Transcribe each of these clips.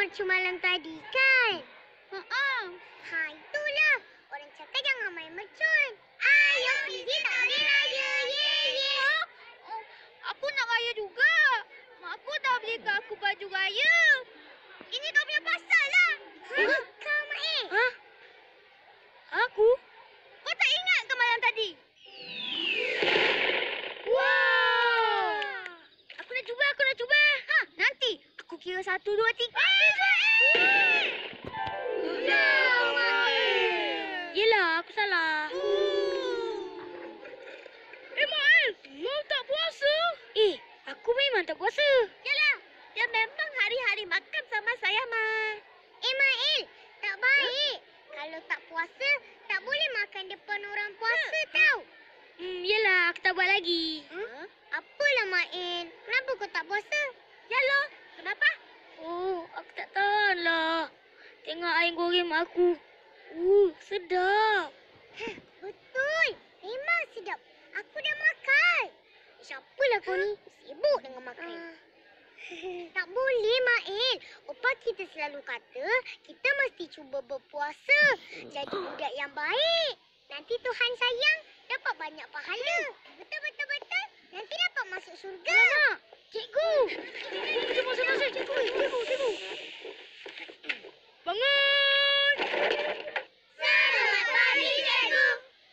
mercu malam tadi, kan? Haa. Ha, itulah. Orang cakap jangan main mercun. Ayo, Fizi tak boleh raya. Ye, ye. Oh, aku nak raya juga. Mak aku dah belikan aku baju raya. Ini kau punya pasal lah. Kau, Mak. Ha? Aku? Kau tak ingat ke malam tadi? Wow! Aku nak cuba. Ha, nanti. Aku kira 1, 2, 3. Yelah, aku salah. Mael, mau tak puasa? Aku memang tak puasa. Yalah, dia memang hari-hari makan sama saya, Ma. Mael, tak baik. Kalau tak puasa, tak boleh makan depan orang puasa, tau. Yelah, aku tak buat lagi. Apalah, Mael? Kenapa kau tak puasa? Yalah, kenapa? Oh, aku tak tahan lah. Tengok air goreng mak aku. Sedap. Betul. Memang sedap. Aku dah makan. Siapalah kau ni? Sibuk dengan makan. Tak boleh, Mael. Opa kita selalu kata, kita mesti cuba berpuasa. Jadi budak yang baik. Nanti Tuhan sayang, dapat banyak pahala. Betul. Nanti dapat masuk syurga. Alamak, cikgu. Masuk, cikgu. Bangun. Selamat pagi, cikgu.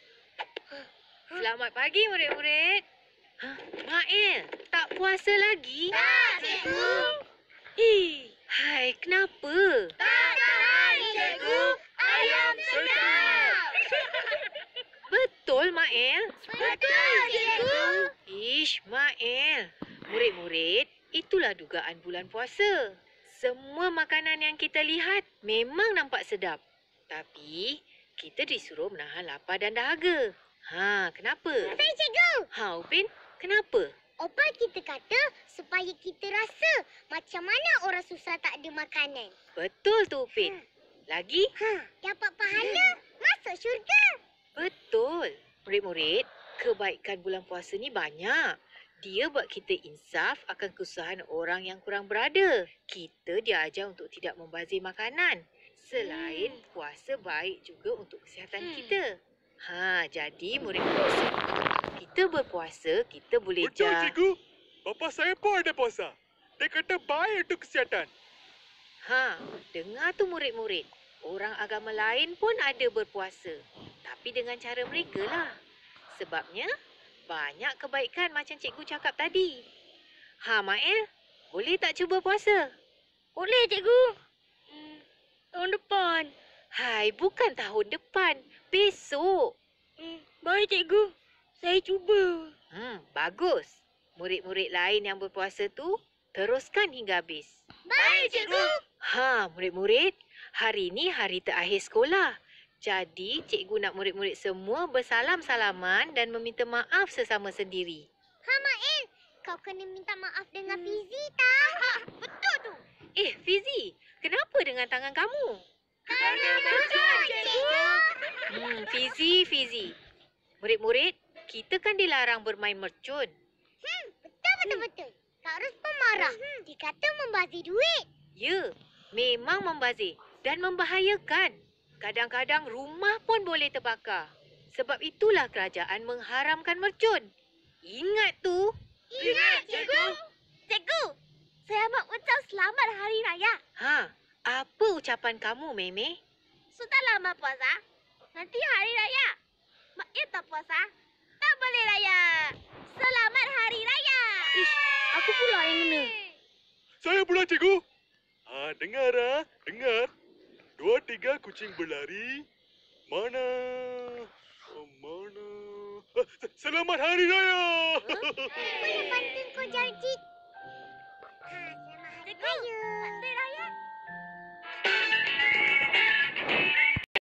Selamat pagi murid-murid. Mael, tak puasa lagi? Tak, cikgu. Hai, kenapa? Tak tahan, cikgu. Ayam sedap. Betul, Mael? Betul, cikgu. Ish, Mael. Murid-murid, itulah dugaan bulan puasa. Semua makanan yang kita lihat memang nampak sedap. Tapi, kita disuruh menahan lapar dan dahaga. Kenapa? Saya, cikgu. Upin, kenapa? Opa kita kata supaya kita rasa macam mana orang susah tak ada makanan. Betul tu, Upin. Lagi? Dapat pahala, masuk syurga. Betul. Murid-murid, kebaikan bulan puasa ni banyak. Dia buat kita insaf akan kesusahan orang yang kurang berada. Kita diajar untuk tidak membazir makanan. Selain puasa baik juga untuk kesihatan kita. Jadi murid-murid, kita berpuasa, kita boleh Betul, cikgu. Bapa saya pun ada puasa. Dia kata baik untuk kesihatan. Dengar tu murid-murid. Orang agama lain pun ada berpuasa. Tapi dengan cara mereka lah. Sebabnya, banyak kebaikan macam cikgu cakap tadi. Mael, boleh tak cuba puasa? Boleh, cikgu. Tahun depan. Hai, bukan tahun depan. Besok. Baik, cikgu. Saya cuba. Bagus. Murid-murid lain yang berpuasa tu, teruskan hingga habis. Baik, cikgu. Murid-murid, hari ni hari terakhir sekolah. Jadi, cikgu nak murid-murid semua bersalam-salaman dan meminta maaf sesama sendiri. Mael, kau kena minta maaf dengan Fizi, tak? Betul tu. Fizi, kenapa dengan tangan kamu? Kerana mercun, cikgu. Fizi. Murid-murid, kita kan dilarang bermain mercun. Betul. Kak Ros pun marah. Dia kata membazir duit. Ya, memang membazir dan membahayakan. Kadang-kadang rumah pun boleh terbakar. Sebab itulah kerajaan mengharamkan mercun. Ingat tu. Ingat, cikgu. Cikgu, saya nak ucap selamat Hari Raya. Apa ucapan kamu, Meme? Sudah lama puasa. Nanti Hari Raya. Mak tak puasa. Tak boleh raya. Selamat Hari Raya. Aku pula yang kena. Saya pula, cikgu. Dengar. 2, 3 kucing berlari. Mana? Selamat Hari Raya. Apa yang penting kau janji? Selamat Hari Raya.